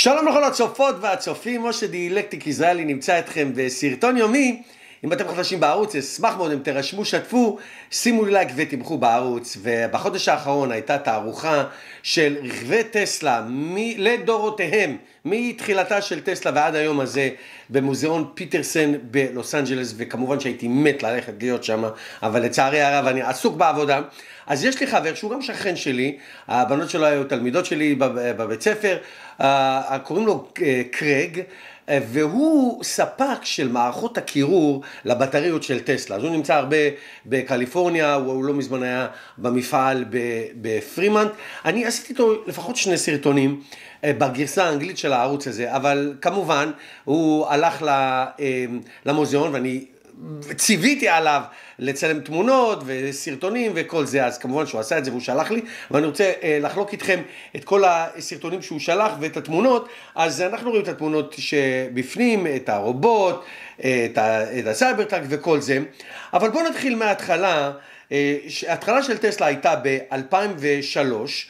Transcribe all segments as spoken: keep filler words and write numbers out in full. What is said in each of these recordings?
שלום לכל הצופות והצופים, משה דיאלקטיק ישראלי נמצא אתכם בסרטון יומי. אם אתם חדשים בערוץ, אשמח מאוד אם תרשמו, שתפו, שימו לייק ותמכו בערוץ. ובחודש האחרון הייתה תערוכה של רכבי טסלה מ- לדורותיהם, מתחילתה של טסלה ועד היום הזה, במוזיאון פיטרסן בלוס אנג'לס, וכמובן שהייתי מת ללכת להיות שם, אבל לצערי הרב אני עסוק בעבודה. אז יש לי חבר שהוא גם שכן שלי, הבנות שלו היו תלמידות שלי בבית ספר, קוראים לו קרג, והוא ספק של מערכות הקירור לבטריות של טסלה. אז הוא נמצא הרבה בקליפורניה, הוא לא מזמן היה במפעל בפרימנט. אני עשיתי איתו לפחות שני סרטונים בגרסה האנגלית של הערוץ הזה, אבל כמובן הוא הלך למוזיאון ואני ציוויתי עליו לצלם תמונות וסרטונים וכל זה, אז כמובן שהוא עשה את זה והוא שלח לי, ואני רוצה לחלוק איתכם את כל הסרטונים שהוא שלח ואת התמונות. אז אנחנו רואים את התמונות שבפנים, את הרובוט, את, ה, את הסייבר טראק וכל זה, אבל בואו נתחיל מההתחלה. ההתחלה של טסלה הייתה ב-אלפיים ושלוש,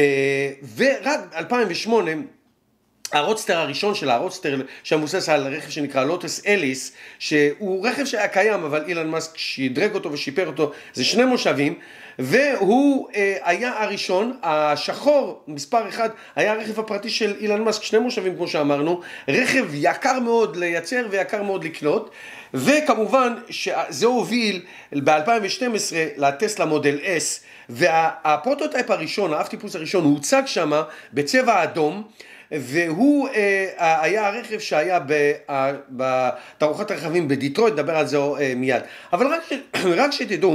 ורק אלפיים ושמונה, הרודסטר הראשון שלה, הרודסטר שמבוסס על רכב שנקרא לוטס אליס, שהוא רכב שהיה קיים, אבל אילן מאסק שידרג אותו ושיפר אותו, זה שני מושבים, והוא אה, היה הראשון, השחור, מספר אחד, היה הרכב הפרטי של אילן מאסק, שני מושבים כמו שאמרנו, רכב יקר מאוד לייצר ויקר מאוד לקנות, וכמובן שזה הוביל ב-אלפיים ושתים עשרה לטסלה מודל S, והפרוטוטייפ הראשון, האב טיפוס הראשון, הוא הוצג שם בצבע אדום, והוא אה, היה הרכב שהיה בתערוכת הרכבים בדיטרויט, נדבר על זה אה, מיד. אבל רק, רק שתדעו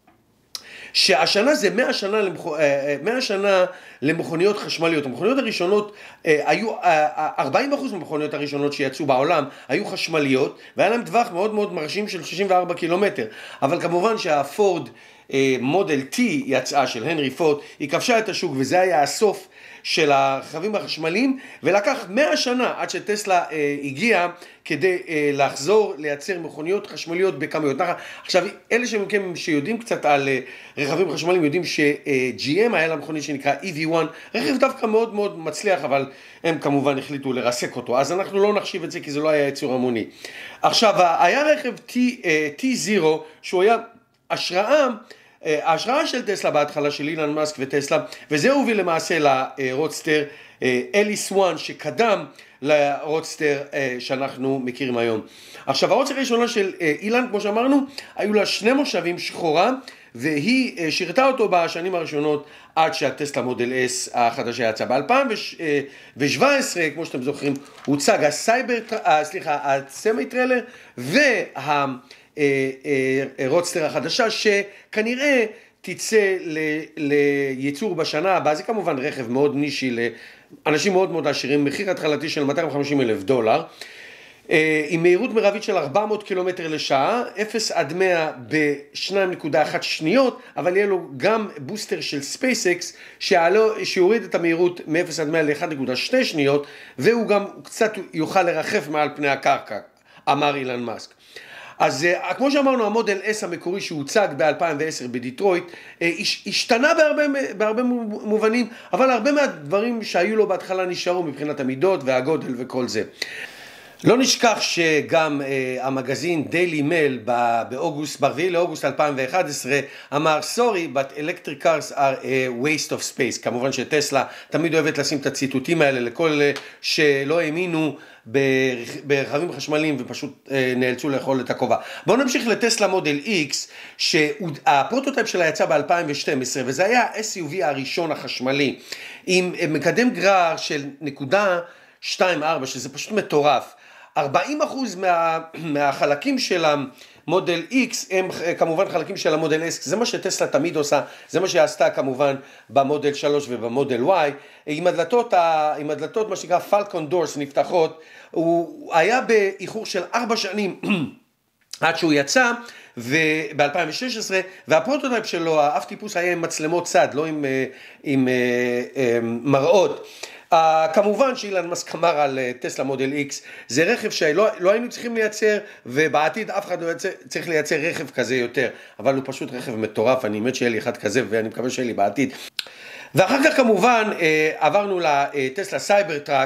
שהשנה זה מאה שנה, למכ... מאה שנה למכוניות חשמליות. המכוניות הראשונות אה, היו, אה, ארבעים אחוז מהמכוניות הראשונות שיצאו בעולם היו חשמליות, והיה להם טווח מאוד מאוד מרשים של שישים וארבעה קילומטר. אבל כמובן שהפורד אה, מודל T יצאה של הנרי פורד, היא כבשה את השוק, וזה היה הסוף של הרכבים החשמליים, ולקח מאה שנה עד שטסלה אה, הגיעה כדי אה, לחזור לייצר מכוניות חשמליות בכמויות. עכשיו, אלה שמכם שיודעים קצת על אה, רכבים חשמליים, יודעים ש-ג'י אם היה לה מכונית שנקרא אי וי וואן, רכב דווקא מאוד מאוד מצליח, אבל הם כמובן החליטו לרסק אותו, אז אנחנו לא נחשיב את זה כי זה לא היה יצור המוני. עכשיו, היה רכב טי זירו, שהוא היה השראה, ההשראה של טסלה בהתחלה של אילן מאסק וטסלה, וזה הוביל למעשה לרודסטר אליס וואן שקדם לרודסטר שאנחנו מכירים היום. עכשיו, הרודסטר הראשונה של אילן, כמו שאמרנו, היו לה שני מושבים, שחורה, והיא שירתה אותו בשנים הראשונות עד שהטסלה מודל S החדשה יצא. ב-אלפיים ושבע עשרה, כמו שאתם זוכרים, הוצג הסייבר, סליחה, הסמי טריילר וה רודסטר החדשה, שכנראה תצא לייצור בשנה הבאה. זה כמובן רכב מאוד נישי לאנשים מאוד מאוד עשירים, מחיר התחלתי של מאתיים וחמישים אלף דולר, עם מהירות מרבית של ארבע מאות קילומטר לשעה, אפס עד מאה ב-שתיים נקודה אחת שניות, אבל יהיה לו גם בוסטר של ספייסקס שיוריד את המהירות מ-אפס עד מאה ל-אחת נקודה שתיים שניות, והוא גם קצת יוכל לרחף מעל פני הקרקע, אמר אילן מאסק. אז כמו שאמרנו, המודל S המקורי שהוצג ב-אלפיים ועשר בדיטרויט השתנה בהרבה, בהרבה מובנים, אבל הרבה מהדברים שהיו לו בהתחלה נשארו מבחינת המידות והגודל וכל זה. לא נשכח שגם uh, המגזין דיילי מייל באוגוסט, ברביעי לאוגוסט אלפיים ואחת עשרה אמר, sorry, but electric cars are a waste of space. כמובן שטסלה תמיד אוהבת לשים את הציטוטים האלה לכל uh, שלא האמינו ברכבים חשמליים ופשוט uh, נאלצו לאכול את הכובע. בואו נמשיך לטסלה מודל X, שהפרוטוטייפ שלה יצא ב-אלפיים ושתים עשרה, וזה היה ה-אס יו וי הראשון החשמלי, עם מקדם גרר של נקודה שתיים ארבע, שזה פשוט מטורף. ארבעים אחוז מה, מהחלקים של המודל X הם כמובן חלקים של המודל S, זה מה שטסלה תמיד עושה, זה מה שעשתה כמובן במודל שלוש ובמודל Y, עם הדלתות, עם הדלתות מה שנקרא פלקון דורס נפתחות. הוא היה באיחור של ארבע שנים עד שהוא יצא, וב-אלפיים ושש עשרה, והפרוטוטייפ שלו, האב טיפוס היה עם מצלמות צד, לא עם, עם, עם, עם מראות. Uh, כמובן שאילן מאסק אמר על uh, טסלה מודל X, זה רכב שלא לא היינו צריכים לייצר, ובעתיד אף אחד לא יצר, צריך לייצר רכב כזה יותר, אבל הוא פשוט רכב מטורף. אני מת שיהיה לי אחד כזה, ואני מקווה שיהיה לי בעתיד. ואחר כך כמובן uh, עברנו לטסלה סייבר טראק,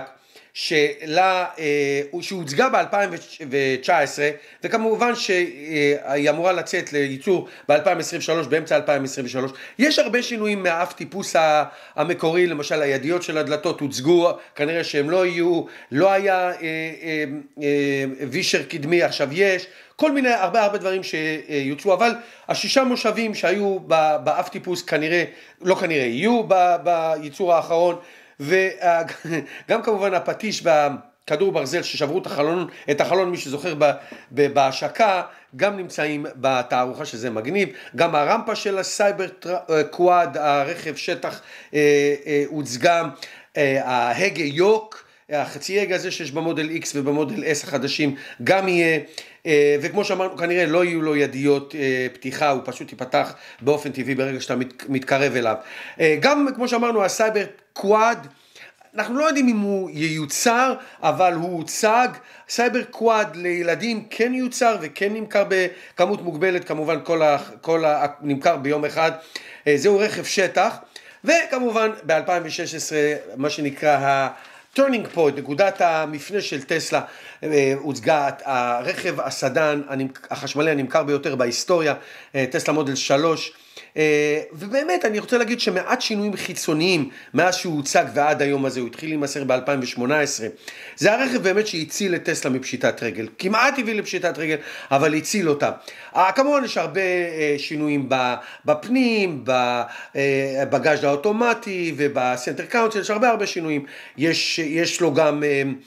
שלה, שהוצגה ב-אלפיים תשע עשרה, וכמובן שהיא אמורה לצאת לייצור ב-אלפיים עשרים ושלוש, באמצע אלפיים עשרים ושלוש. יש הרבה שינויים מהאף טיפוס המקורי, למשל הידיות של הדלתות הוצגו, כנראה שהם לא יהיו, לא היה אה, אה, אה, וישר קדמי, עכשיו יש, כל מיני הרבה הרבה דברים שיוצאו, אבל השישה מושבים שהיו באף טיפוס כנראה, לא כנראה, יהיו בייצור האחרון, וגם כמובן הפטיש והכדור ברזל ששברו את החלון, את החלון מי שזוכר בהשקה, גם נמצאים בתערוכה שזה מגניב, גם הרמפה של הסייבר קוואד, הרכב שטח הוצגה, ההגה יוק, החצי הגה הזה שיש במודל X ובמודל S החדשים גם יהיה, וכמו שאמרנו כנראה לא יהיו לו ידיות פתיחה, הוא פשוט ייפתח באופן טבעי ברגע שאתה מתקרב אליו. גם כמו שאמרנו הסייבר קוואד, אנחנו לא יודעים אם הוא ייוצר, אבל הוא הוצג, סייבר קוואד לילדים כן יוצר וכן נמכר בכמות מוגבלת, כמובן כל, ה, כל ה, נמכר ביום אחד, זהו רכב שטח, וכמובן ב-אלפיים ושש עשרה מה שנקרא ה... turning point, נקודת המפנה של טסלה, הוצגה הרכב הסדן החשמלי הנמכר ביותר בהיסטוריה, טסלה מודל שלוש, ובאמת אני רוצה להגיד שמעט שינויים חיצוניים מאז שהוא הוצג ועד היום הזה, הוא התחיל להימסר ב-אלפיים שמונה עשרה, זה הרכב באמת שהציל את טסלה מפשיטת רגל, כמעט הביא לפשיטת רגל, אבל הציל אותה. כמובן יש הרבה שינויים בפנים, בבגאז' האוטומטי ובסנטר קאונסל, יש הרבה הרבה שינויים, יש, יש לו גם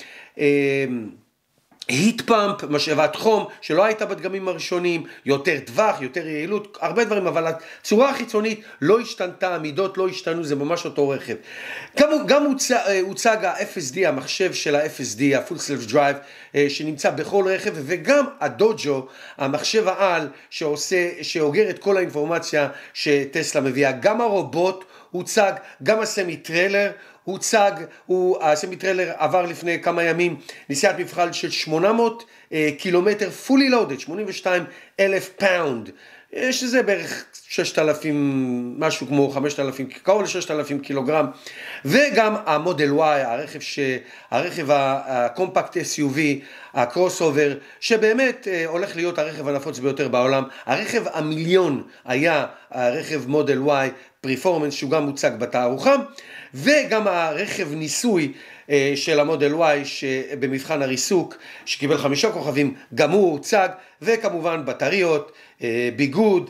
היט פאמפ, משאבת חום, שלא הייתה בדגמים הראשונים, יותר טווח, יותר יעילות, הרבה דברים, אבל הצורה החיצונית לא השתנתה, המידות לא השתנו, זה ממש אותו רכב. גם, גם הוצג, הוצג ה-אף אס די, המחשב של ה-אף אס די, ה-Full Self Drive, שנמצא בכל רכב, וגם הדוג'ו, המחשב העל, שעושה, שאוגר את כל האינפורמציה שטסלה מביאה, גם הרובוט הוצג, גם הסמי טריילר, הוצג, הוא, הסמי טריילר עבר לפני כמה ימים נסיעת מבחן של שמונה מאות קילומטר fully loaded, שמונים ושתיים אלף פאונד, שזה בערך ששת אלפים, משהו כמו חמשת אלפים, קרוב ל-ששת אלפים קילוגרם, וגם המודל Y, הרכב, ש, הרכב הקומפקט אס יו וי, הקרוס אובר, שבאמת הולך להיות הרכב הנפוץ ביותר בעולם, הרכב המיליון היה הרכב מודל Y, פרפורמנס, שהוא גם מוצג בתערוכה, וגם הרכב ניסוי של המודל Y שבמבחן הריסוק שקיבל חמישה כוכבים גם הוא הוצג, וכמובן בטריות, ביגוד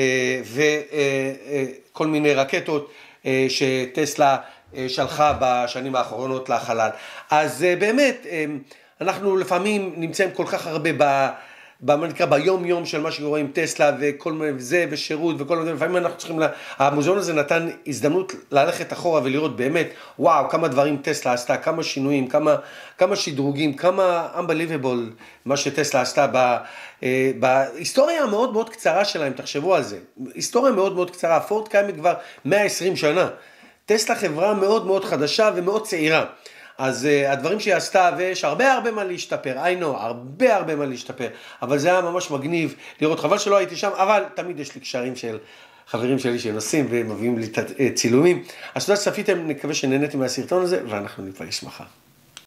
וכל מיני רקטות שטסלה שלחה בשנים האחרונות לחלל. אז באמת אנחנו לפעמים נמצאים כל כך הרבה ב... במה נקרא ביום יום של מה שרואים טסלה וכל מיני זה ושירות וכל מיני, לפעמים אנחנו צריכים, לה... המוזיאון הזה נתן הזדמנות ללכת אחורה ולראות באמת, וואו, כמה דברים טסלה עשתה, כמה שינויים, כמה, כמה שדרוגים, כמה unbelievable מה שטסלה עשתה ב... בהיסטוריה המאוד מאוד קצרה שלהם, תחשבו על זה, היסטוריה מאוד מאוד קצרה, פורד קיימת כבר מאה ועשרים שנה, טסלה חברה מאוד מאוד חדשה ומאוד צעירה, אז uh, הדברים שהיא עשתה, ויש הרבה הרבה מה להשתפר, I know, הרבה הרבה מה להשתפר, אבל זה היה ממש מגניב לראות, חבל שלא הייתי שם, אבל תמיד יש לי קשרים של חברים שלי שנוסעים ומביאים לי צילומים, אז תודה שצפיתם, נקווה שנהניתם מהסרטון הזה, ואנחנו ניפגש מחר.